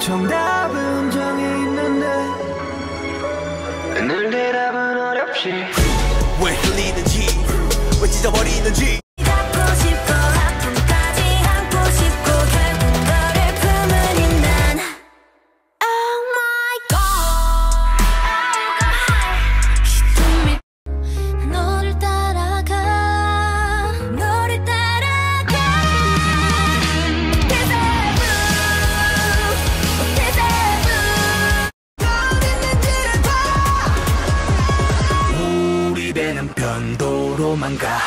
정답은 정해 있는데 늘 대답은 어렵지. 왜 흘리는지 왜 찢어버리는지 닿고 싶고 아픔까지 안고 싶고 결국 너를 품으니 난 Oh my God 너를 따라가 너를 따라가 Deja vu 우리 배는 변도로만 가